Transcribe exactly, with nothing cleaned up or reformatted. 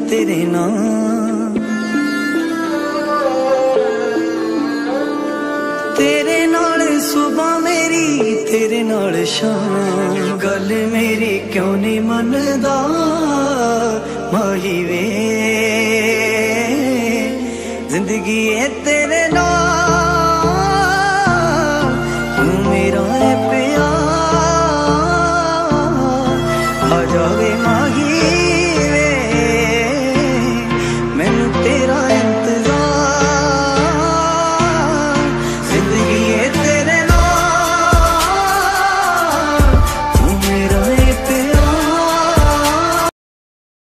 तेरे नाम, तेरे नाल सुबह मेरी तेरे नाल शाम, गल मेरी क्यों नहीं मनदा माही वे, जिंदगी है